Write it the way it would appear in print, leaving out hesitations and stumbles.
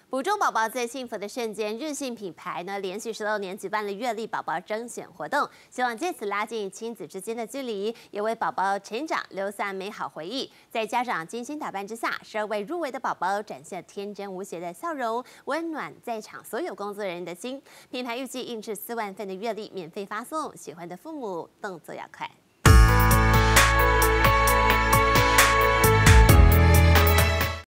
捕捉宝宝最幸福的瞬间，日系品牌呢连续16年举办了月历宝宝征选活动，希望借此拉近亲子之间的距离，也为宝宝成长留下美好回忆。在家长精心打扮之下，12位入围的宝宝展现天真无邪的笑容，温暖在场所有工作人员的心。品牌预计印制4万份的月历免费发送，喜欢的父母动作要快。